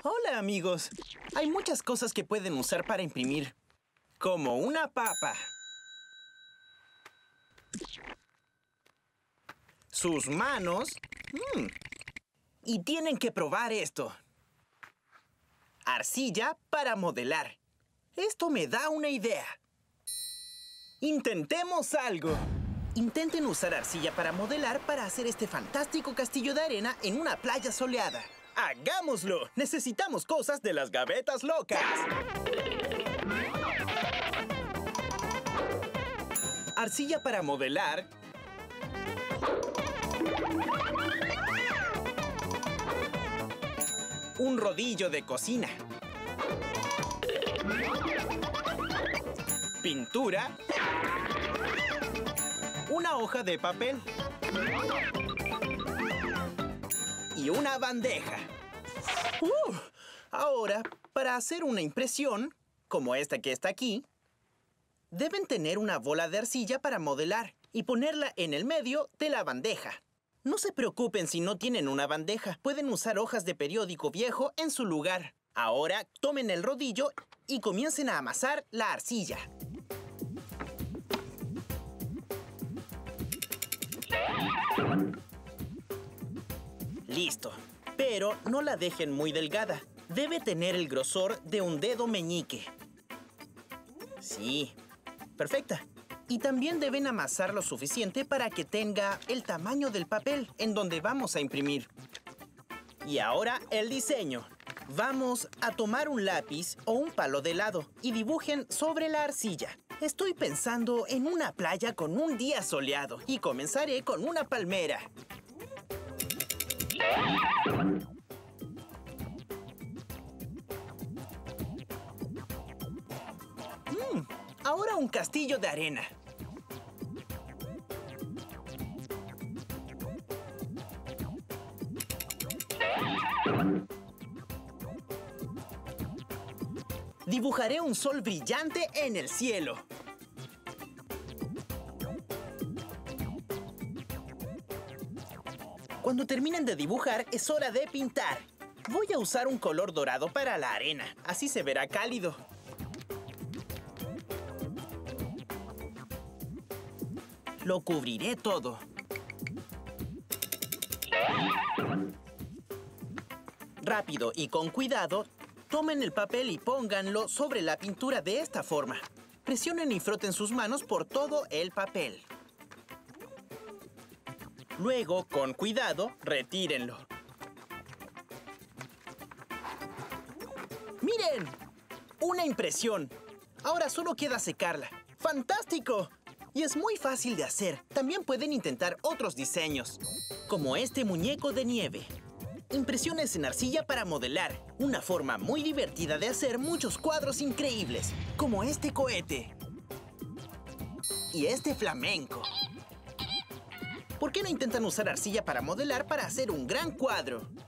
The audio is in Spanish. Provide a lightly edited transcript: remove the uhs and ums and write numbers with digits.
Hola, amigos. Hay muchas cosas que pueden usar para imprimir. Como una papa. Sus manos. Y tienen que probar esto. Arcilla para modelar. Esto me da una idea. Intentemos algo. Intenten usar arcilla para modelar para hacer este fantástico castillo de arena en una playa soleada. ¡Hagámoslo! Necesitamos cosas de las gavetas locas. Arcilla para modelar. Un rodillo de cocina. Pintura. Una hoja de papel. Y una bandeja. Ahora, para hacer una impresión, como esta que está aquí, deben tener una bola de arcilla para modelar y ponerla en el medio de la bandeja. No se preocupen si no tienen una bandeja. Pueden usar hojas de periódico viejo en su lugar. Ahora, tomen el rodillo y comiencen a amasar la arcilla. Listo. Pero no la dejen muy delgada. Debe tener el grosor de un dedo meñique. Sí. Perfecta. Y también deben amasar lo suficiente para que tenga el tamaño del papel en donde vamos a imprimir. Y ahora el diseño. Vamos a tomar un lápiz o un palo de helado y dibujen sobre la arcilla. Estoy pensando en una playa con un día soleado y comenzaré con una palmera. Ahora un castillo de arena. Dibujaré un sol brillante en el cielo. Cuando terminen de dibujar, es hora de pintar. Voy a usar un color dorado para la arena. Así se verá cálido. Lo cubriré todo. Rápido y con cuidado, tomen el papel y pónganlo sobre la pintura de esta forma. Presionen y froten sus manos por todo el papel. Luego, con cuidado, retírenlo. ¡Miren! ¡Una impresión! Ahora solo queda secarla. ¡Fantástico! Y es muy fácil de hacer. También pueden intentar otros diseños, como este muñeco de nieve. Impresiones en arcilla para modelar. Una forma muy divertida de hacer muchos cuadros increíbles, como este cohete. Y este flamenco. ¿Por qué no intentan usar arcilla para modelar para hacer un gran cuadro?